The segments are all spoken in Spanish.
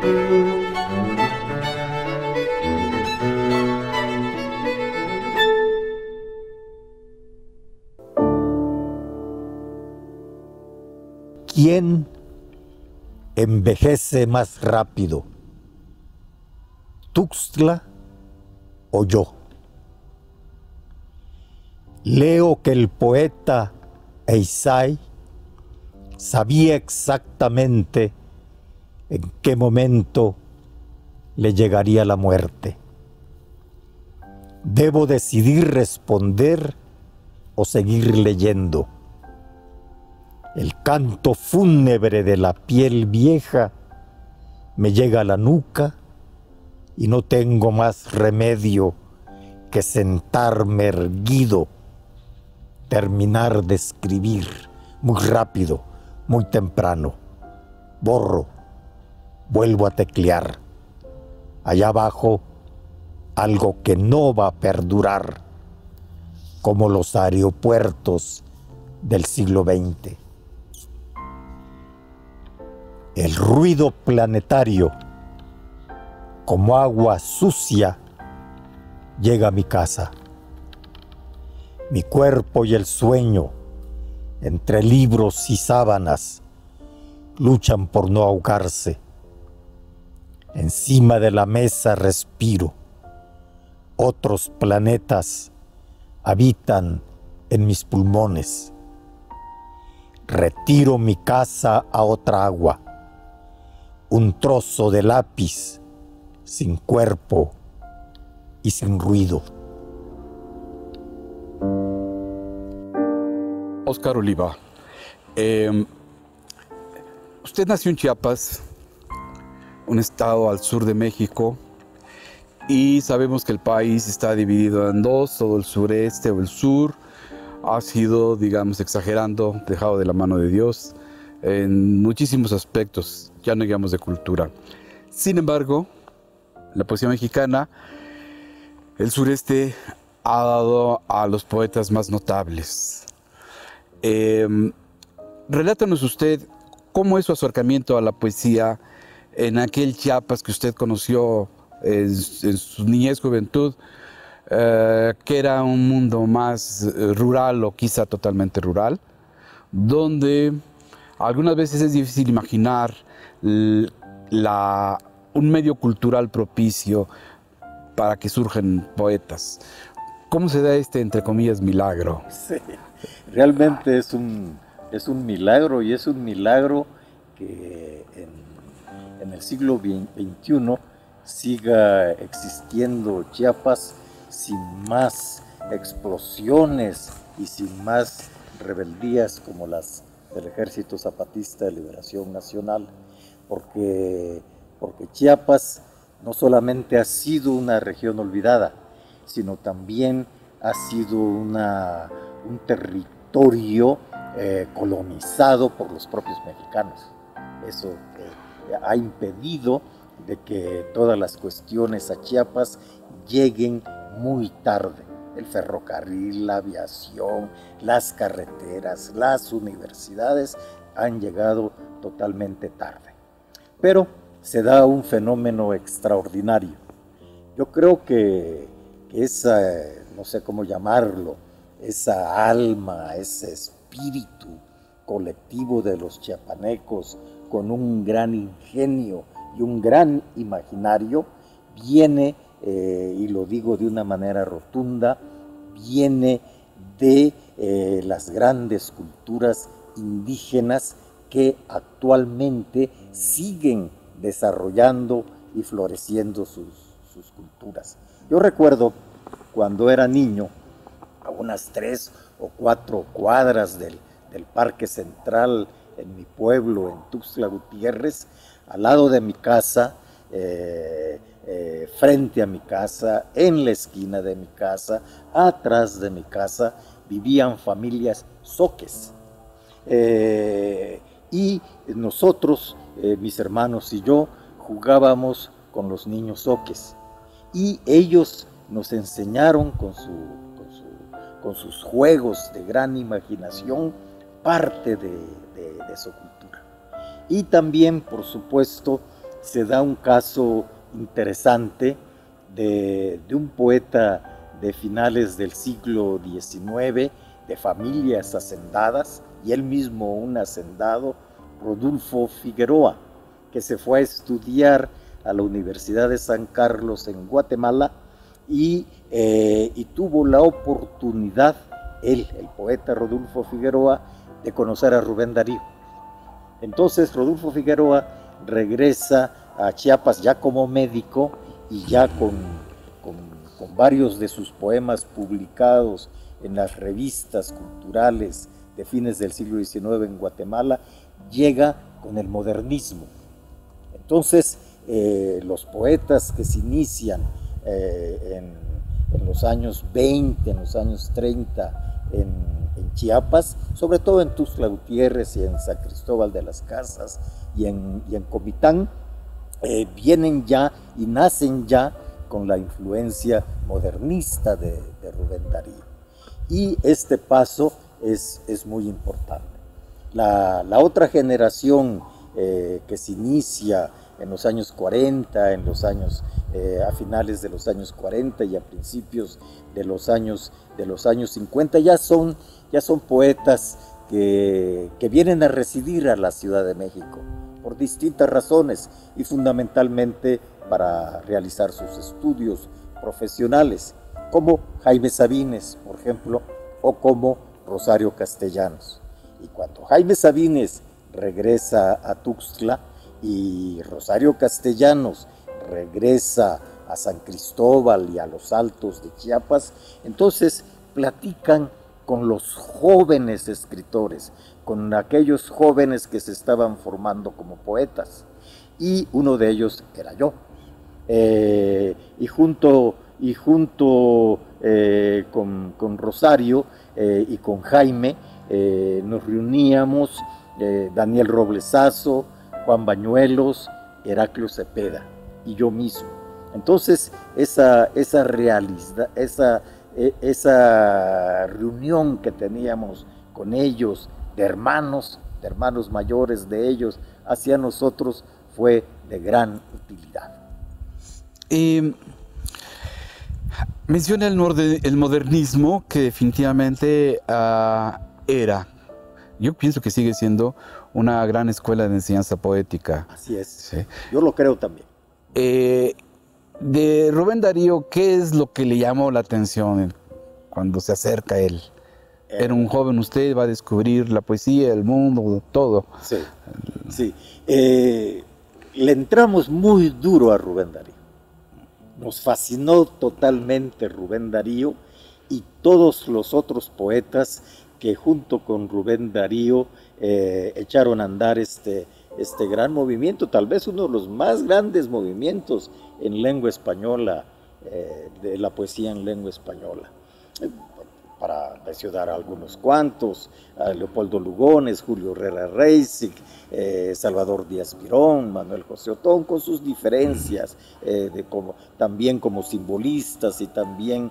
¿Quién envejece más rápido, Tuxtla o yo? Leo que el poeta Eisai sabía exactamente en qué momento le llegaría la muerte. ¿Debo decidir responder o seguir leyendo? El canto fúnebre de la piel vieja me llega a la nuca y no tengo más remedio que sentarme erguido, terminar de escribir muy rápido, muy temprano. Borro, vuelvo a teclear. Allá abajo, algo que no va a perdurar, como los aeropuertos del siglo XX. El ruido planetario, como agua sucia, llega a mi casa. Mi cuerpo y el sueño, entre libros y sábanas, luchan por no ahogarse. Encima de la mesa respiro. Otros planetas habitan en mis pulmones. Retiro mi casa a otra agua. Un trozo de lápiz sin cuerpo y sin ruido. Oscar Oliva, usted nació en Chiapas, un estado al sur de México, y sabemos que el país está dividido en dos, todo el sureste o el sur ha sido, digamos, exagerando, dejado de la mano de Dios en muchísimos aspectos, ya no digamos de cultura. Sin embargo, en la poesía mexicana, el sureste ha dado a los poetas más notables. Relátanos usted cómo es su acercamiento a la poesía en aquel Chiapas que usted conoció en su niñez, juventud, que era un mundo más rural o quizá totalmente rural, donde algunas veces es difícil imaginar un medio cultural propicio para que surjan poetas. ¿Cómo se da este, entre comillas, milagro? Sí, realmente es un milagro, y es un milagro que en el siglo XXI siga existiendo Chiapas sin más explosiones y sin más rebeldías como las del Ejército Zapatista de Liberación Nacional, porque Chiapas no solamente ha sido una región olvidada, sino también ha sido un territorio colonizado por los propios mexicanos. Eso ha impedido de que todas las cuestiones a Chiapas lleguen muy tarde. El ferrocarril, la aviación, las carreteras, las universidades han llegado totalmente tarde. Pero se da un fenómeno extraordinario. Yo creo que esa, no sé cómo llamarlo, esa alma, ese espíritu colectivo de los chiapanecos con un gran ingenio y un gran imaginario, viene, y lo digo de una manera rotunda, viene de las grandes culturas indígenas que actualmente siguen desarrollando y floreciendo sus culturas. Yo recuerdo cuando era niño, a unas 3 o 4 cuadras del Parque Central en mi pueblo, en Tuxtla Gutiérrez, al lado de mi casa, frente a mi casa, en la esquina de mi casa, atrás de mi casa, vivían familias zoques. Y nosotros, mis hermanos y yo, jugábamos con los niños zoques. Y ellos nos enseñaron con sus juegos de gran imaginación parte de su cultura. Y también, por supuesto, se da un caso interesante de un poeta de finales del siglo XIX, de familias hacendadas, y él mismo un hacendado, Rodulfo Figueroa, que se fue a estudiar a la Universidad de San Carlos en Guatemala y tuvo la oportunidad, él, el poeta Rodulfo Figueroa, de conocer a Rubén Darío. Entonces Rodulfo Figueroa regresa a Chiapas ya como médico y ya con varios de sus poemas publicados en las revistas culturales de fines del siglo XIX en Guatemala, llega con el modernismo. Entonces, los poetas que se inician en los años 20, en los años 30 en Chiapas, sobre todo en Tuxtla Gutiérrez y en San Cristóbal de las Casas y en Comitán, vienen ya y nacen ya con la influencia modernista de Rubén Darío. Y este paso es muy importante. La otra generación que se inicia en los años 40, a finales de los años 40 y a principios de los años 50, ya son poetas que vienen a residir a la Ciudad de México por distintas razones y fundamentalmente para realizar sus estudios profesionales, como Jaime Sabines, por ejemplo, o como Rosario Castellanos. Y cuando Jaime Sabines regresa a Tuxtla y Rosario Castellanos regresa a San Cristóbal y a los Altos de Chiapas, entonces platican con los jóvenes escritores, con aquellos jóvenes que se estaban formando como poetas, y uno de ellos era yo. Y junto con Rosario y con Jaime nos reuníamos Daniel Roblesazo, Juan Bañuelos, Heraclio Cepeda y yo mismo. Entonces esa reunión que teníamos con ellos, de hermanos mayores de ellos hacia nosotros, fue de gran utilidad. Menciona el modernismo, que definitivamente era, yo pienso que sigue siendo una gran escuela de enseñanza poética. Así es, sí. Yo lo creo también. De Rubén Darío, ¿qué es lo que le llamó la atención cuando se acerca a él? Era un joven, usted va a descubrir la poesía, el mundo, todo. Sí, sí. Le entramos muy duro a Rubén Darío. Nos fascinó totalmente Rubén Darío y todos los otros poetas que junto con Rubén Darío echaron a andar este gran movimiento, tal vez uno de los más grandes movimientos en lengua española, de la poesía en lengua española. Para mencionar algunos cuantos, a Leopoldo Lugones, Julio Herrera Reisig, Salvador Díaz Mirón, Manuel José Otón, con sus diferencias, también como simbolistas y también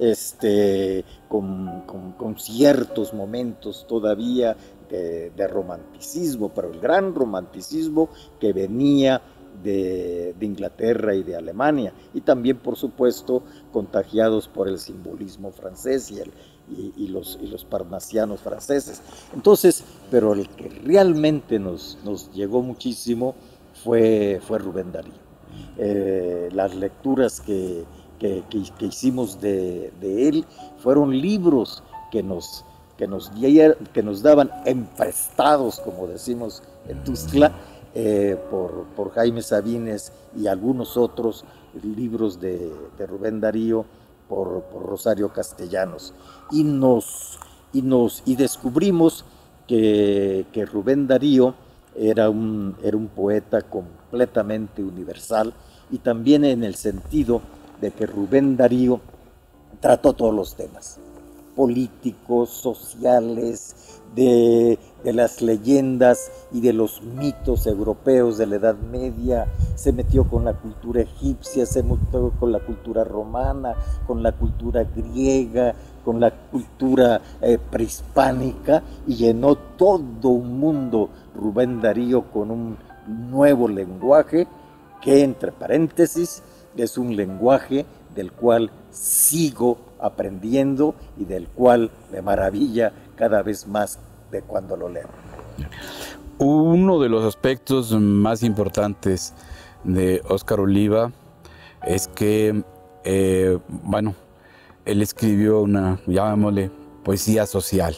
con ciertos momentos todavía de romanticismo, pero el gran romanticismo que venía de Inglaterra y de Alemania, y también por supuesto contagiados por el simbolismo francés y los parnasianos franceses. Entonces, pero el que realmente nos llegó muchísimo fue Rubén Darío. Las lecturas que hicimos de él fueron libros que nos daban emprestados, como decimos en Tuxtla, por Jaime Sabines, y algunos otros libros de Rubén Darío por Rosario Castellanos, y descubrimos que Rubén Darío era un poeta completamente universal, y también en el sentido de que Rubén Darío trató todos los temas políticos, sociales, de las leyendas y de los mitos europeos de la Edad Media. Se metió con la cultura egipcia, se metió con la cultura romana, con la cultura griega, con la cultura prehispánica, y llenó todo un mundo Rubén Darío con un nuevo lenguaje que entre paréntesis es un lenguaje del cual sigo aprendiendo y del cual me maravilla cada vez más de cuando lo leo. Uno de los aspectos más importantes de Óscar Oliva es que, bueno, él escribió una, llamémosle, poesía social.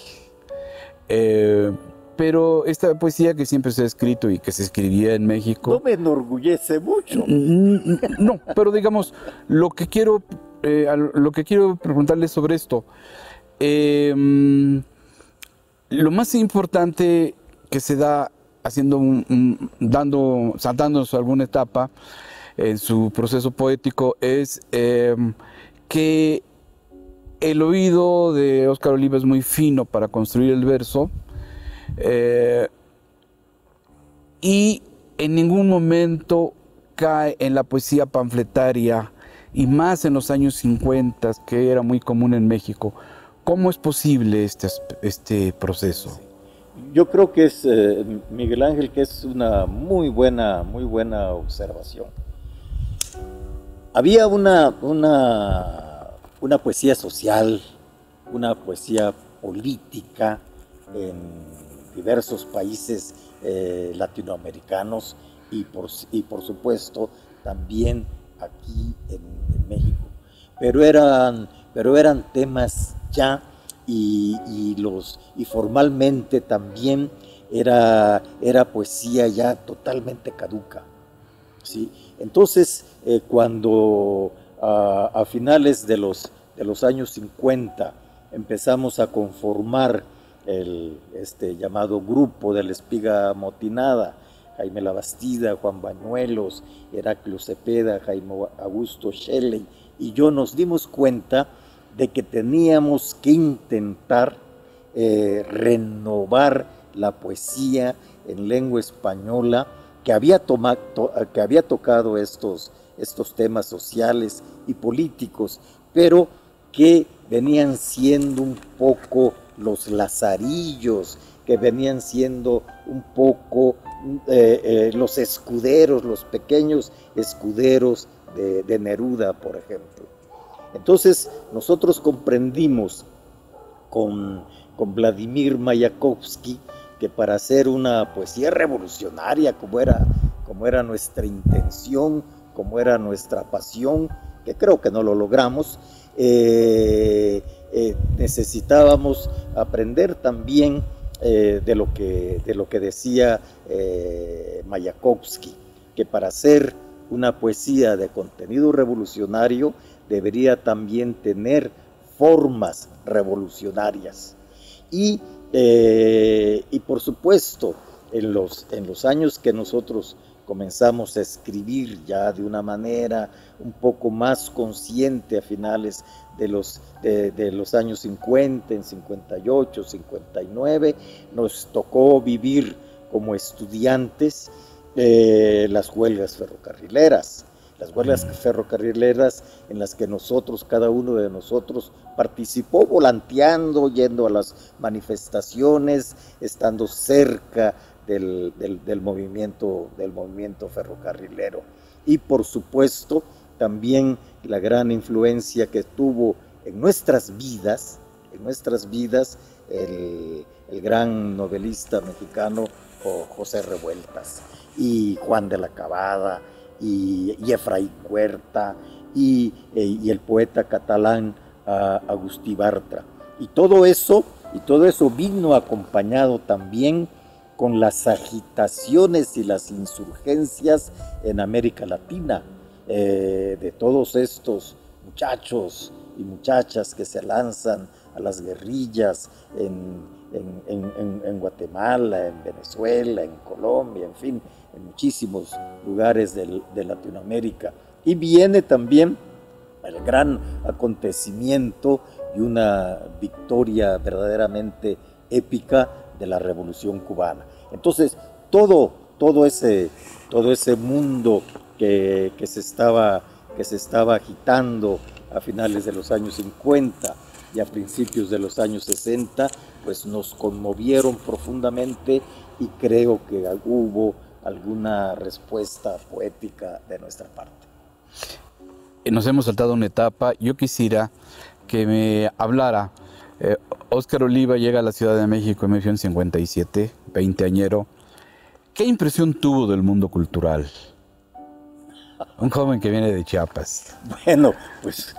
Pero esta poesía que siempre se ha escrito y que se escribía en México... No me enorgullece mucho. No, pero digamos, lo que quiero preguntarle sobre esto, lo más importante que se da haciendo saltándose alguna etapa en su proceso poético es que el oído de Óscar Oliva es muy fino para construir el verso, y en ningún momento cae en la poesía panfletaria, y más en los años 50, que era muy común en México. ¿Cómo es posible este proceso? Yo creo que es, Miguel Ángel, que es una muy buena observación. Había una poesía social, una poesía política en diversos países latinoamericanos y por supuesto también aquí en México. Pero eran temas ya y formalmente también era poesía ya totalmente caduca, ¿sí? Entonces, cuando a finales de los años 50 empezamos a conformar este llamado grupo de la Espiga Motinada, Jaime Labastida, Juan Bañuelos, Heraclio Cepeda, Jaime Augusto Shelley y yo, nos dimos cuenta de que teníamos que intentar renovar la poesía en lengua española que había tocado estos temas sociales y políticos, pero que venían siendo un poco los lazarillos, que venían siendo un poco los escuderos, los pequeños escuderos de Neruda, por ejemplo. Entonces nosotros comprendimos con Vladimir Mayakovsky que para hacer una poesía revolucionaria, como era nuestra intención, como era nuestra pasión, que creo que no lo logramos, necesitábamos aprender también de lo que decía Mayakovsky, que para hacer una poesía de contenido revolucionario debería también tener formas revolucionarias. Y por supuesto, en los años que nosotros comenzamos a escribir ya de una manera un poco más consciente a finales de los años 50, en 58, 59, nos tocó vivir como estudiantes las huelgas ferrocarrileras. Las huelgas ferrocarrileras en las que cada uno de nosotros participó volanteando, yendo a las manifestaciones, estando cerca del movimiento ferrocarrilero. Y por supuesto también la gran influencia que tuvo en nuestras vidas el gran novelista mexicano José Revueltas, y Juan de la Cabada, y Efraín Huerta, y el poeta catalán Agustí Bartra. Y todo eso vino acompañado también con las agitaciones y las insurgencias en América Latina, de todos estos muchachos y muchachas que se lanzan a las guerrillas en Guatemala, en Venezuela, en Colombia, en fin, en muchísimos lugares de Latinoamérica. Y viene también el gran acontecimiento y una victoria verdaderamente épica de la Revolución Cubana. Entonces, todo ese mundo que se estaba agitando a finales de los años 50 y a principios de los años 60, pues nos conmovieron profundamente, y creo que hubo alguna respuesta poética de nuestra parte. Nos hemos saltado una etapa. Yo quisiera que me hablara. Óscar Oliva llega a la Ciudad de México en 1957, 20añero. ¿Qué impresión tuvo del mundo cultural? Un joven que viene de Chiapas. Bueno, pues,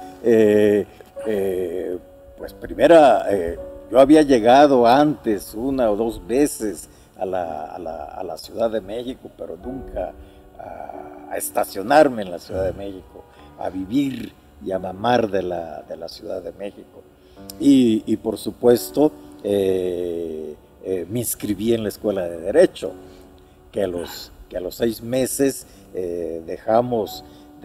primera, yo había llegado antes 1 o 2 veces a la Ciudad de México, pero nunca a estacionarme en la Ciudad de México, a vivir y a mamar de la Ciudad de México. Y por supuesto, me inscribí en la Escuela de Derecho, que a los 6 meses dejamos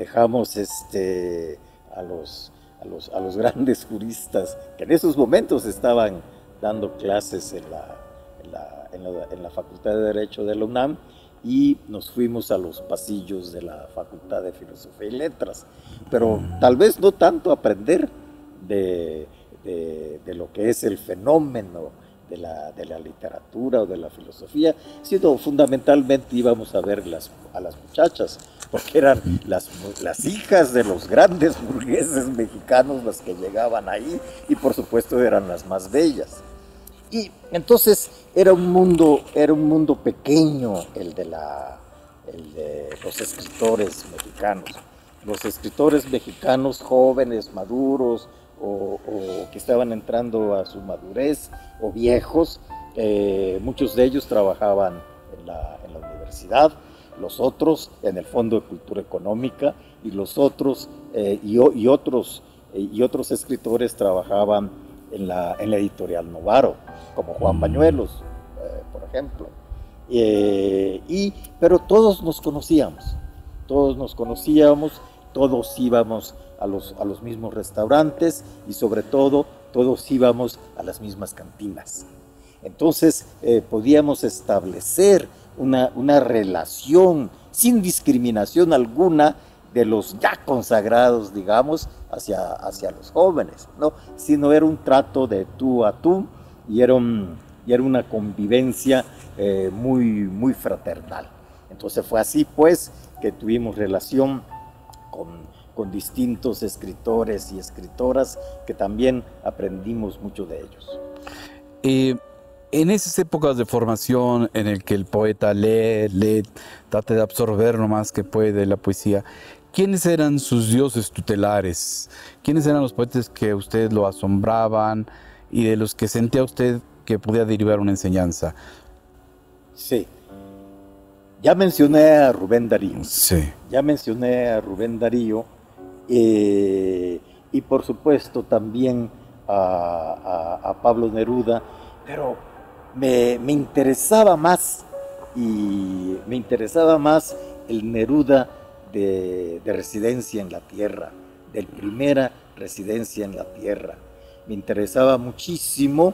a los grandes juristas que en esos momentos estaban dando clases en la Facultad de Derecho de la UNAM, y nos fuimos a los pasillos de la Facultad de Filosofía y Letras, pero tal vez no tanto aprender de lo que es el fenómeno de la literatura o de la filosofía, sino fundamentalmente íbamos a ver a las muchachas, porque eran las hijas de los grandes burgueses mexicanos las que llegaban ahí, y por supuesto eran las más bellas. Y entonces era un mundo pequeño el de los escritores mexicanos. Los escritores mexicanos jóvenes, maduros, o que estaban entrando a su madurez, o viejos, muchos de ellos trabajaban en la universidad, los otros en el Fondo de Cultura Económica, y los otros y otros escritores trabajaban en la Editorial Novaro, como Juan Bañuelos, por ejemplo. Pero todos nos conocíamos, todos íbamos a los mismos restaurantes, y sobre todo todos íbamos a las mismas cantinas. Entonces podíamos establecer una relación sin discriminación alguna de los ya consagrados, digamos, hacia los jóvenes, ¿no? Sino era un trato de tú a tú, y era una convivencia muy fraternal. Entonces fue así, pues, que tuvimos relación con distintos escritores y escritoras, que también aprendimos mucho de ellos. En esas épocas de formación en el que el poeta lee, trata de absorber lo más que puede la poesía, ¿quiénes eran sus dioses tutelares? ¿Quiénes eran los poetas que a usted lo asombraban y de los que sentía usted que podía derivar una enseñanza? Sí. Ya mencioné a Rubén Darío. Sí. Y por supuesto también a Pablo Neruda, pero me interesaba más el Neruda de Residencia en la Tierra, del Primera Residencia en la Tierra. Me interesaba muchísimo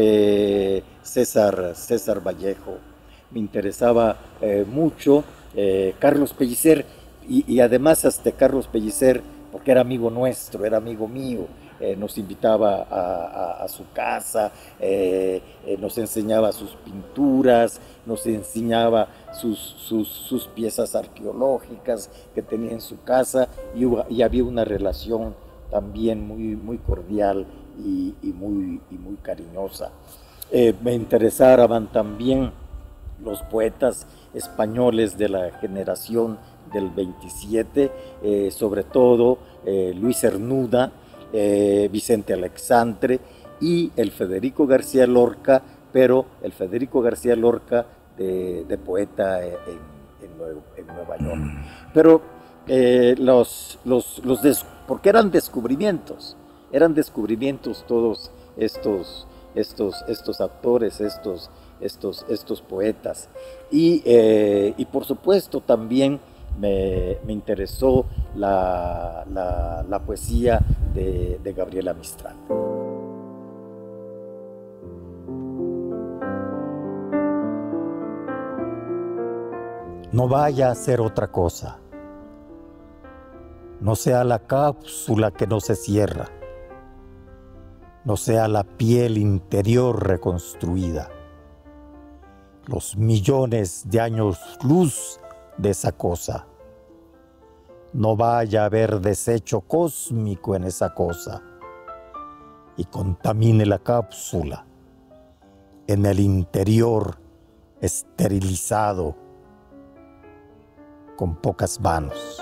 César Vallejo, me interesaba mucho Carlos Pellicer, y además hasta Carlos Pellicer, porque era amigo nuestro, era amigo mío, nos invitaba a su casa, nos enseñaba sus pinturas, nos enseñaba sus piezas arqueológicas que tenía en su casa, y había una relación también muy cordial y muy cariñosa. Me interesaban también los poetas españoles de la generación del 27, sobre todo Luis Cernuda, Vicente Alexandre y el Federico García Lorca, pero el Federico García Lorca de poeta en Nueva York. Pero porque eran descubrimientos todos estos autores, estos poetas. Y por supuesto también me interesó la poesía de Gabriela Mistral. No vaya a ser otra cosa. No sea la cápsula que no se cierra. No sea la piel interior reconstruida. los millones de años luz de esa cosa. No vaya a haber desecho cósmico en esa cosa y contamine la cápsula en el interior esterilizado con pocas manos.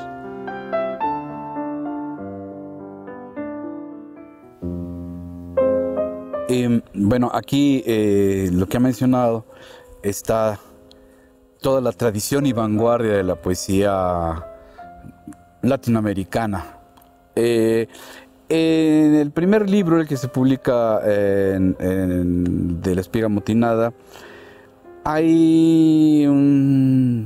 Bueno, aquí lo que ha mencionado está toda la tradición y vanguardia de la poesía latinoamericana. En el primer libro, el que se publica de La Espiga Motinada, hay un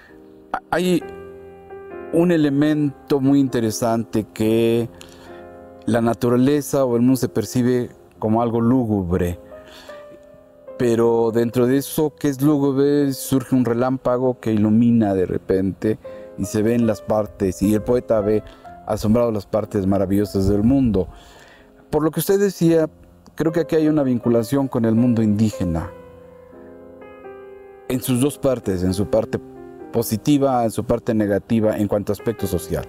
elemento muy interesante, que la naturaleza o el mundo se percibe como algo lúgubre, pero dentro de eso que es lúgubre surge un relámpago que ilumina de repente y se ven las partes, y el poeta ve asombrado las partes maravillosas del mundo. Por lo que usted decía, creo que aquí hay una vinculación con el mundo indígena en sus dos partes, en su parte positiva, en su parte negativa en cuanto a aspecto social.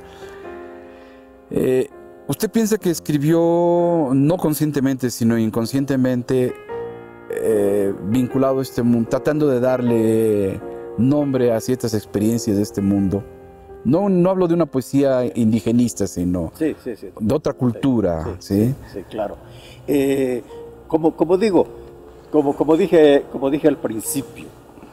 ¿Usted piensa que escribió no conscientemente, sino inconscientemente, vinculado a este mundo, tratando de darle nombre a ciertas experiencias de este mundo? No hablo de una poesía indigenista, sino sí. de otra cultura. Sí, claro. Como dije al principio,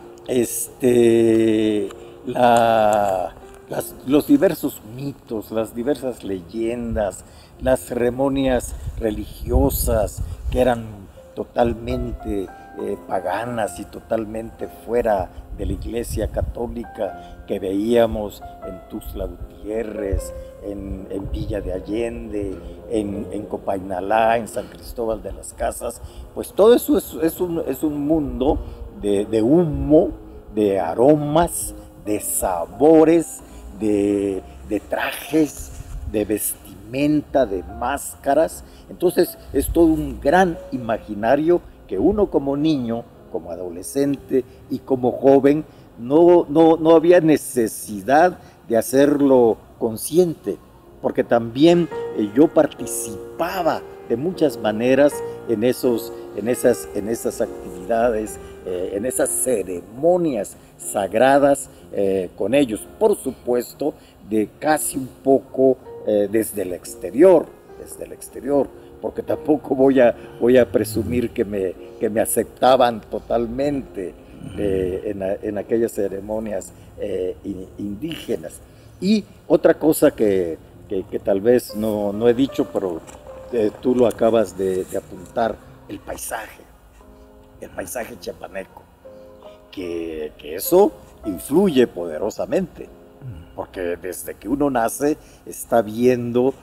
los diversos mitos, las diversas leyendas, las ceremonias religiosas que eran totalmente paganas y totalmente fuera de la Iglesia Católica, que veíamos en Tuxtla Gutiérrez, en Villa de Allende, en Copainalá, en San Cristóbal de las Casas, pues todo eso es un mundo de humo, de aromas, de sabores, de trajes, de vestimenta, de máscaras. Entonces es todo un gran imaginario que uno como niño, como adolescente y como joven no había necesidad de hacerlo consciente, porque también yo participaba de muchas maneras en esas actividades, en esas ceremonias sagradas con ellos, por supuesto, de casi un poco desde el exterior, porque tampoco voy a presumir que me aceptaban totalmente en aquellas ceremonias indígenas. Y otra cosa que tal vez no he dicho, pero tú lo acabas de apuntar, el paisaje chiapaneco, que eso influye poderosamente, porque desde que uno nace está viendo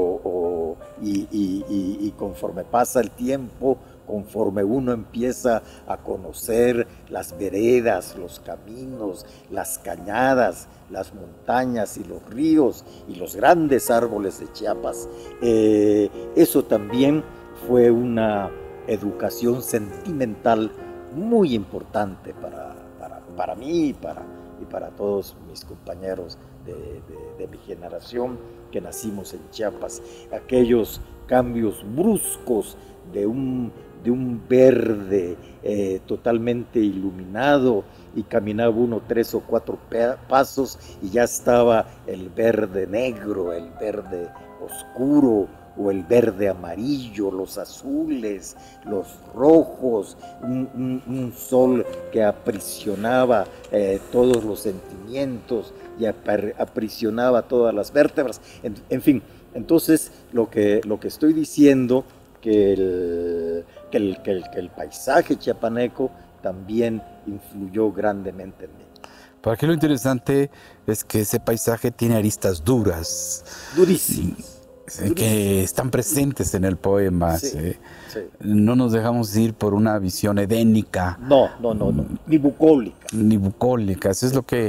y conforme pasa el tiempo, conforme uno empieza a conocer las veredas, los caminos, las cañadas, las montañas y los ríos y los grandes árboles de Chiapas, eso también fue una educación sentimental muy importante para mí y para todos mis compañeros de mi generación que nacimos en Chiapas. Aquellos cambios bruscos de un verde totalmente iluminado, y caminaba uno 3 o 4 pasos y ya estaba el verde negro, el verde oscuro, o el verde amarillo, los azules, los rojos, un sol que aprisionaba todos los sentimientos y aprisionaba todas las vértebras. En fin, entonces lo que estoy diciendo, que el paisaje chiapaneco también influyó grandemente en mí. Pero aquí lo interesante es que ese paisaje tiene aristas durísimas, que están presentes en el poema. Sí. No nos dejamos ir por una visión edénica. No, ni bucólica. Eso es lo que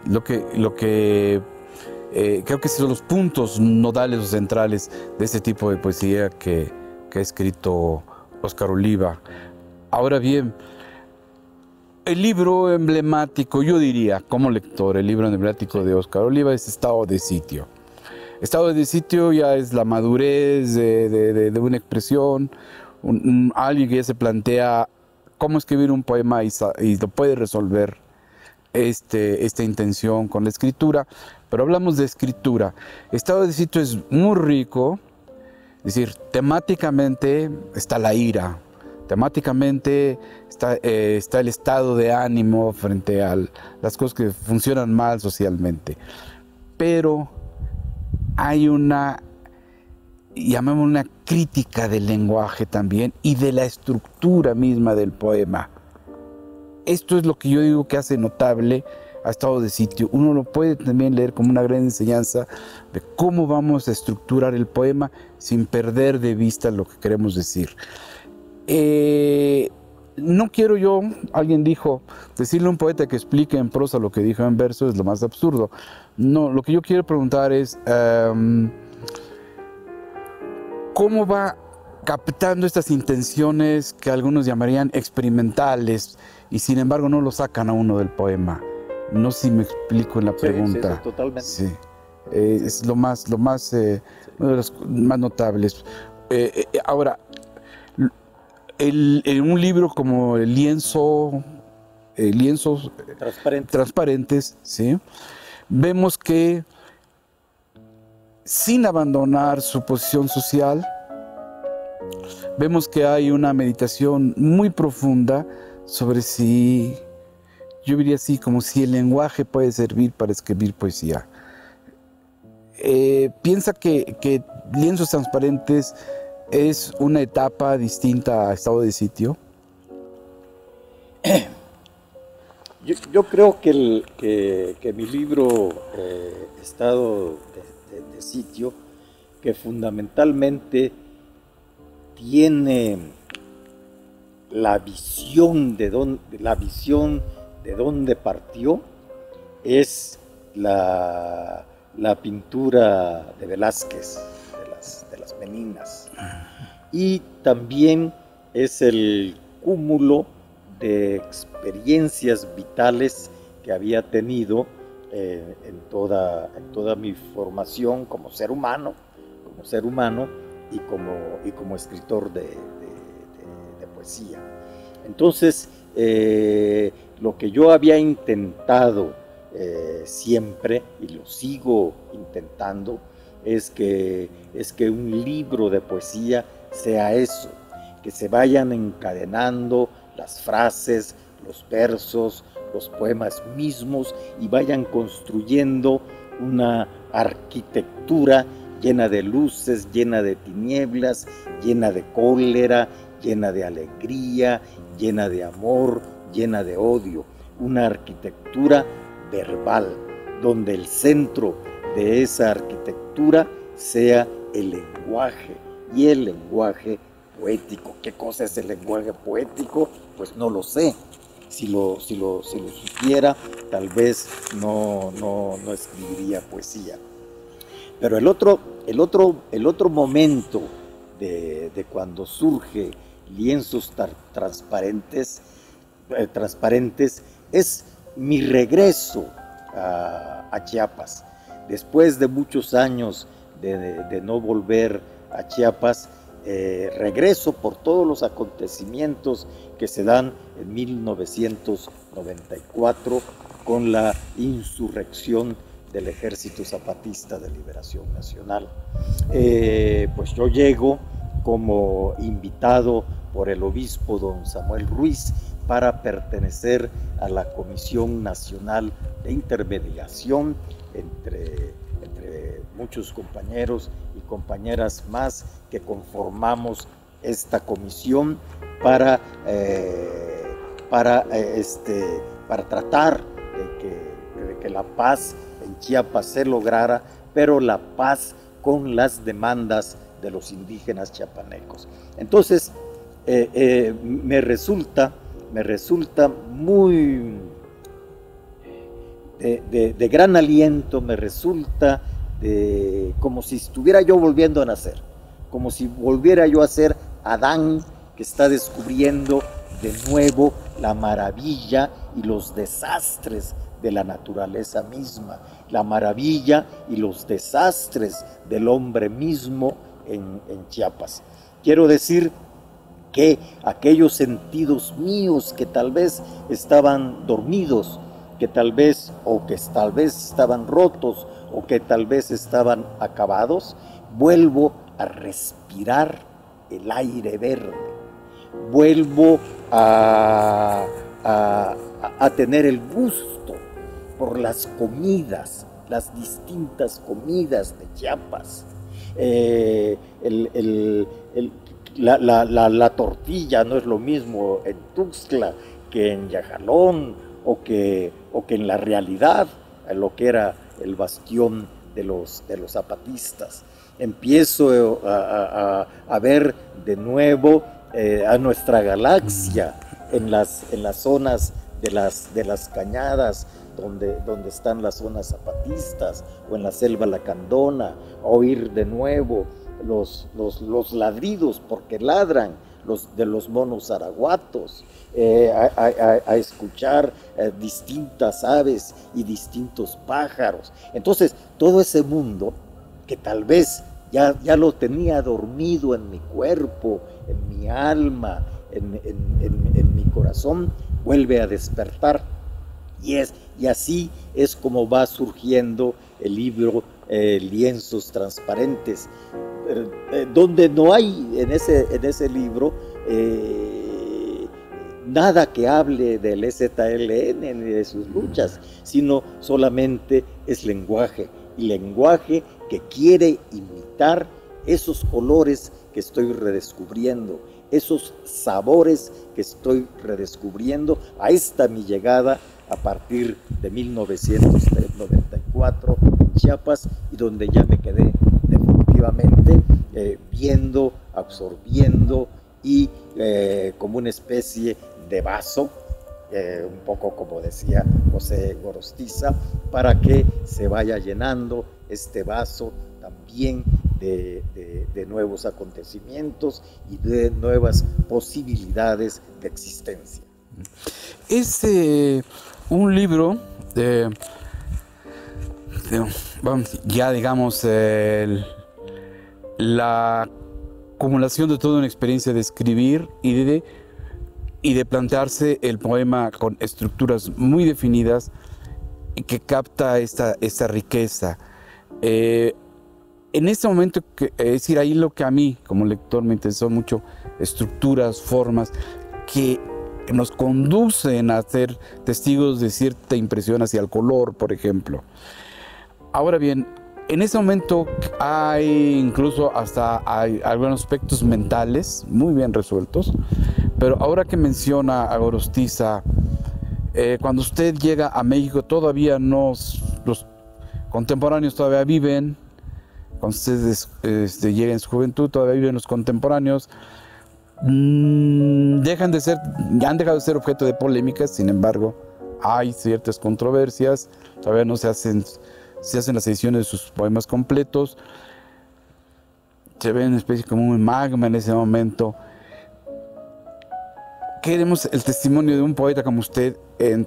creo que son los puntos nodales o centrales de este tipo de poesía que ha escrito Óscar Oliva. Ahora bien, El libro emblemático, yo diría, como lector, el libro emblemático de Óscar Oliva es Estado de Sitio. Estado de Sitio ya es la madurez de una expresión, alguien que ya se plantea cómo escribir un poema y lo puede resolver esta intención con la escritura, pero hablamos de escritura. Estado de Sitio es muy rico, es decir, temáticamente está la ira, temáticamente está el estado de ánimo frente a las cosas que funcionan mal socialmente, pero hay llamémoslo una crítica del lenguaje también y de la estructura misma del poema. Esto es lo que yo digo que hace notable a Estado de Sitio. Uno lo puede también leer como una gran enseñanza de cómo vamos a estructurar el poema sin perder de vista lo que queremos decir. No quiero yo, alguien dijo, decirle a un poeta que explique en prosa lo que dijo en verso es lo más absurdo. No, lo que yo quiero preguntar es, ¿cómo va captando estas intenciones que algunos llamarían experimentales y sin embargo no lo sacan a uno del poema? No sé si me explico en la pregunta. Sí, totalmente. Sí, es uno de los más notables. Ahora, en un libro como lienzos transparentes, ¿sí? Vemos que sin abandonar su posición social, vemos que hay una meditación muy profunda sobre si, yo diría así, como si el lenguaje puede servir para escribir poesía. Piensa que Lienzos Transparentes es una etapa distinta a Estado de Sitio. Yo creo que mi libro Estado de Sitio, que fundamentalmente tiene la visión de dónde partió, es la pintura de Velázquez, de las Meninas, y también es el cúmulo de experiencias vitales que había tenido en toda mi formación como ser humano y como escritor de poesía. Entonces, lo que yo había intentado siempre, y lo sigo intentando, es que un libro de poesía sea eso, que se vayan encadenando las frases, los versos, los poemas mismos y vayan construyendo una arquitectura llena de luces, llena de tinieblas, llena de cólera, llena de alegría, llena de amor, llena de odio. Una arquitectura verbal, donde el centro de esa arquitectura sea el lenguaje, y el lenguaje poético. ¿Qué cosa es el lenguaje poético? Pues no lo sé. Si lo supiera, tal vez no escribiría poesía. Pero el otro momento de cuando surge Lienzos Transparentes es mi regreso a Chiapas. Después de muchos años de no volver a Chiapas, regreso por todos los acontecimientos que se dan en 1994 con la insurrección del Ejército Zapatista de Liberación Nacional. Pues yo llego como invitado por el obispo don Samuel Ruiz para pertenecer a la Comisión Nacional de Intermediación entre muchos compañeros y compañeras más que conformamos esta comisión para tratar de que la paz en Chiapas se lograra, pero la paz con las demandas de los indígenas chiapanecos. Entonces, me resulta muy de gran aliento, me resulta como si estuviera yo volviendo a nacer, como si volviera yo a ser Adán que está descubriendo de nuevo la maravilla y los desastres de la naturaleza misma, la maravilla y los desastres del hombre mismo en Chiapas. Quiero decir que aquellos sentidos míos que tal vez estaban dormidos, que tal vez estaban rotos o que tal vez estaban acabados, vuelvo a respirar el aire verde, vuelvo a tener el gusto por las comidas, las distintas comidas de Chiapas. La tortilla no es lo mismo en Tuxtla que en Yajalón o que en la realidad, lo que era el bastión de los zapatistas. Empiezo a ver de nuevo a nuestra galaxia en las zonas de las cañadas, donde están las zonas zapatistas, o en la selva lacandona, a oír de nuevo los ladridos, porque ladran, de los monos araguatos, a escuchar distintas aves y distintos pájaros. Entonces, todo ese mundo que tal vez ya lo tenía dormido en mi cuerpo, en mi alma, en mi corazón, vuelve a despertar. Y así es como va surgiendo el libro Lienzos Transparentes, donde no hay en ese libro nada que hable del EZLN ni de sus luchas, sino solamente es lenguaje, y lenguaje que quiere imitar esos colores que estoy redescubriendo, esos sabores que estoy redescubriendo a esta mi llegada a partir de 1994 en Chiapas, y donde ya me quedé definitivamente viendo, absorbiendo y como una especie de vaso, un poco como decía José Gorostiza, para que se vaya llenando este vaso también de nuevos acontecimientos y de nuevas posibilidades de existencia. Es un libro ya digamos la acumulación de toda una experiencia de escribir y de plantearse el poema con estructuras muy definidas y que capta esta riqueza. En este momento, es decir, ahí lo que a mí como lector me interesó mucho, estructuras, formas que nos conducen a ser testigos de cierta impresión hacia el color, por ejemplo. Ahora bien, en ese momento hay incluso hay algunos aspectos mentales muy bien resueltos, pero ahora que menciona a Gorostiza, cuando usted llega a México todavía los contemporáneos todavía viven, cuando usted llega en su juventud todavía viven los contemporáneos, han dejado de ser objeto de polémicas. Sin embargo, hay ciertas controversias, todavía no se hacen las ediciones de sus poemas completos, se ve una especie como un magma en ese momento. Queremos el testimonio de un poeta como usted,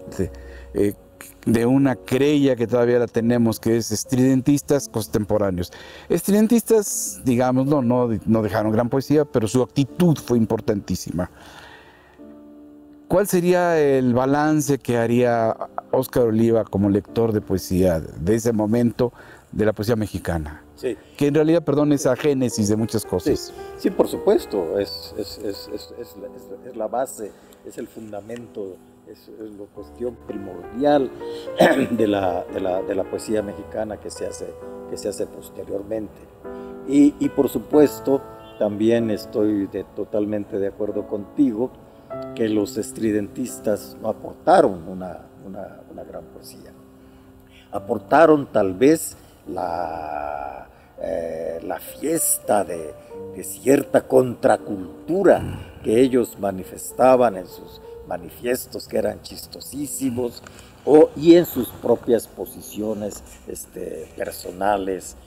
de una querella que todavía la tenemos, que es estridentistas contemporáneos. Estridentistas, digamos, no dejaron gran poesía, pero su actitud fue importantísima. ¿Cuál sería el balance que haría Óscar Oliva como lector de poesía de ese momento de la poesía mexicana? Sí. Que en realidad, es la génesis de muchas cosas. Sí, por supuesto, es la base, es el fundamento, es la cuestión primordial de la poesía mexicana que se hace posteriormente. Y por supuesto, también estoy totalmente de acuerdo contigo que los estridentistas no aportaron una gran poesía. Aportaron tal vez la fiesta de cierta contracultura que ellos manifestaban en sus manifiestos, que eran chistosísimos, y en sus propias posiciones personales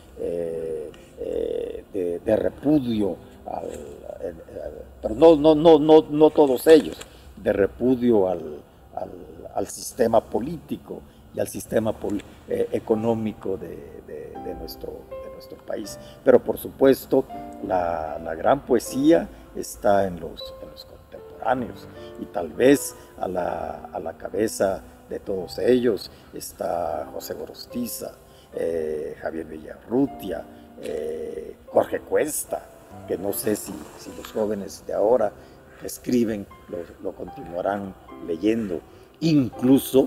de repudio, pero no todos ellos. de repudio al sistema político y al sistema económico de nuestro país. Pero por supuesto, la gran poesía está en los contemporáneos, y tal vez a la cabeza de todos ellos está José Gorostiza, Javier Villarrutia, Jorge Cuesta, que no sé si los jóvenes de ahora que escriben lo continuarán leyendo. Incluso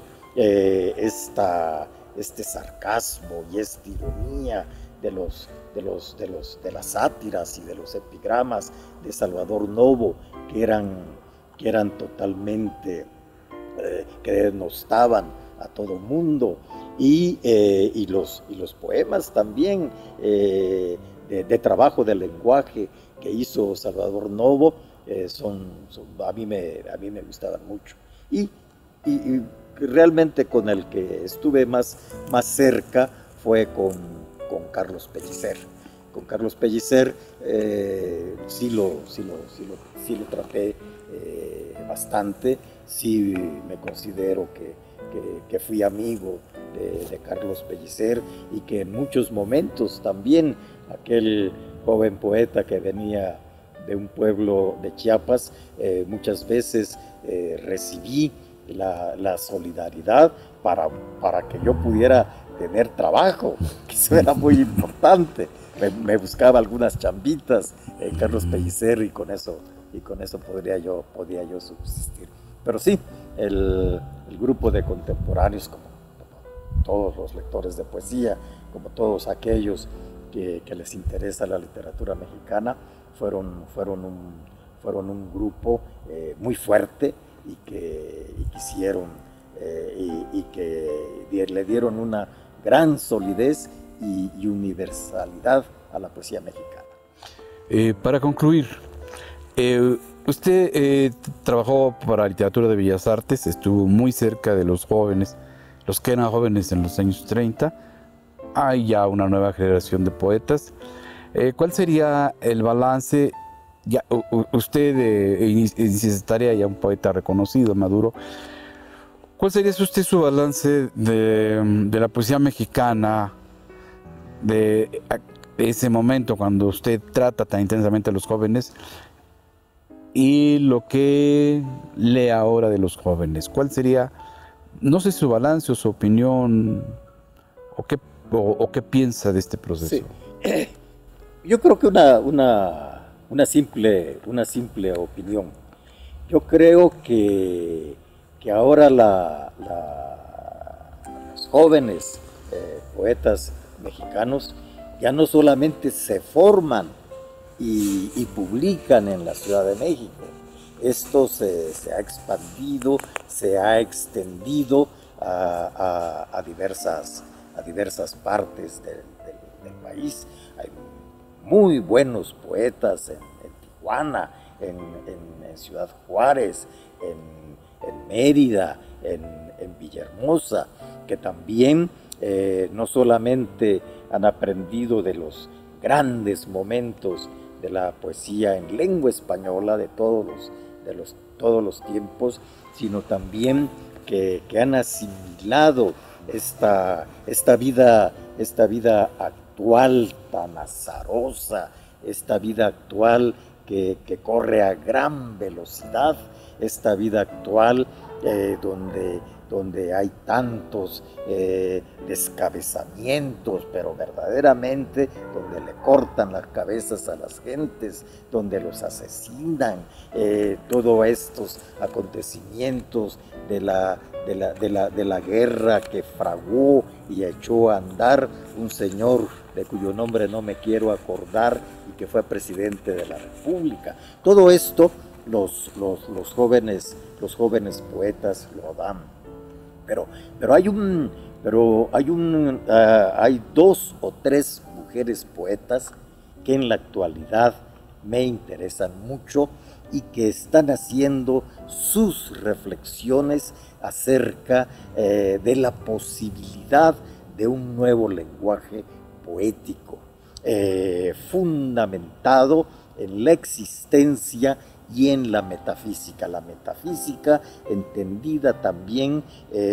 este sarcasmo y esta ironía de las sátiras y de los epigramas de Salvador Novo, que eran totalmente, que denostaban a todo mundo, y los poemas también de trabajo del lenguaje que hizo Salvador Novo, a mí me gustaban mucho, y realmente con el que estuve más cerca fue con Carlos Pellicer. Con Carlos Pellicer sí lo traté bastante. Sí me considero que fui amigo de Carlos Pellicer, y que en muchos momentos también aquel joven poeta que venía de un pueblo de Chiapas, muchas veces recibí la solidaridad para que yo pudiera tener trabajo, que eso era muy importante. Me buscaba algunas chambitas Carlos Pellicer, y con eso podía yo subsistir. Pero sí, el grupo de contemporáneos, como todos los lectores de poesía, como todos aquellos que les interesa la literatura mexicana, fueron un grupo muy fuerte, y que quisieron y que le dieron una gran solidez y universalidad a la poesía mexicana. Para concluir, usted trabajó para Literatura de Bellas Artes, estuvo muy cerca de los jóvenes, los que eran jóvenes en los años 30. Hay ya una nueva generación de poetas. ¿Cuál sería el balance? Ya, usted inicia esa tarea, ya un poeta reconocido, maduro. ¿Cuál sería usted su balance de la poesía mexicana, de ese momento cuando usted trata tan intensamente a los jóvenes, y lo que lee ahora de los jóvenes? ¿Cuál sería, no sé, su balance o su opinión, o qué piensa de este proceso? Sí. Yo creo que una simple opinión. Yo creo que ahora los jóvenes poetas mexicanos ya no solamente se forman y publican en la Ciudad de México. Esto se ha expandido, se ha extendido a diversas partes del país. Hay muy buenos poetas en Tijuana, en Ciudad Juárez, en Mérida, en Villahermosa, que también no solamente han aprendido de los grandes momentos de la poesía en lengua española de todos los tiempos, sino también que han asimilado esta vida actual tan azarosa, esta vida actual que corre a gran velocidad, esta vida actual donde hay tantos descabezamientos, pero verdaderamente donde le cortan las cabezas a las gentes, donde los asesinan, todos estos acontecimientos de la guerra que fraguó y echó a andar un señor de cuyo nombre no me quiero acordar y que fue presidente de la República. Todo esto los jóvenes poetas lo dan, pero hay 2 o 3 mujeres poetas que en la actualidad me interesan mucho y que están haciendo sus reflexiones acerca de la posibilidad de un nuevo lenguaje poético, fundamentado en la existencia y en la metafísica entendida también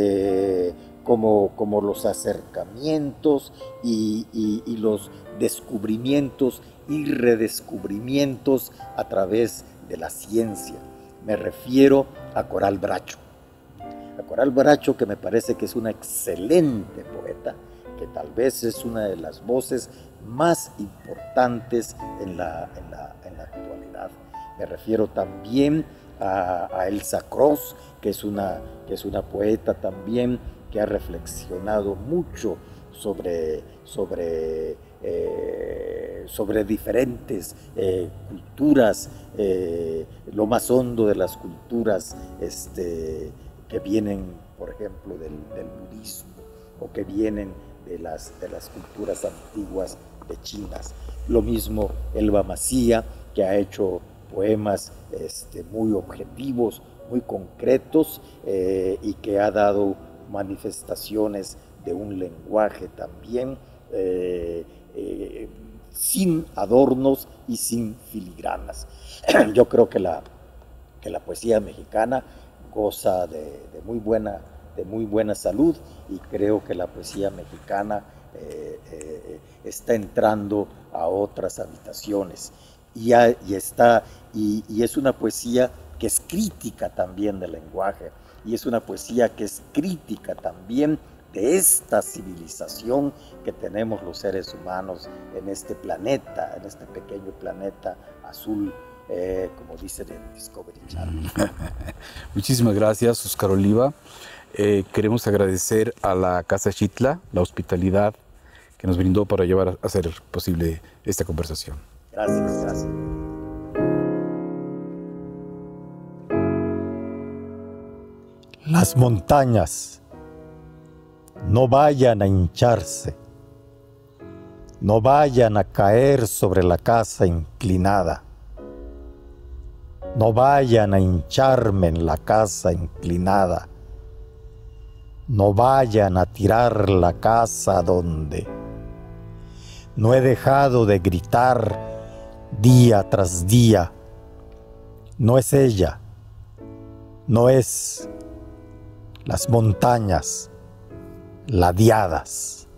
como los acercamientos y los descubrimientos y redescubrimientos a través de la ciencia. Me refiero a Coral Bracho. A Coral Bracho, que me parece que es una excelente poeta, que tal vez es una de las voces más importantes en la actualidad. Me refiero también a Elsa Cross, que es una poeta también que ha reflexionado mucho sobre diferentes culturas, lo más hondo de las culturas que vienen, por ejemplo, del budismo, o que vienen de las culturas antiguas de Chinas. Lo mismo Elba Macía, que ha hecho poemas muy objetivos, muy concretos, y que ha dado manifestaciones de un lenguaje también sin adornos y sin filigranas. Yo creo que la poesía mexicana goza de muy buena salud, y creo que la poesía mexicana está entrando a otras habitaciones, y es una poesía que es crítica también del lenguaje, y es una poesía que es crítica también de esta civilización que tenemos los seres humanos en este planeta, en este pequeño planeta azul, como dice en Discovery Channel. Muchísimas gracias, Óscar Oliva. Queremos agradecer a la Casa Xitla la hospitalidad que nos brindó para llevar a hacer posible esta conversación. Gracias. Las montañas no vayan a hincharse, no vayan a caer sobre la casa inclinada, no vayan a hincharme en la casa inclinada, no vayan a tirar la casa donde no he dejado de gritar día tras día. No es ella, no es las montañas ladeadas.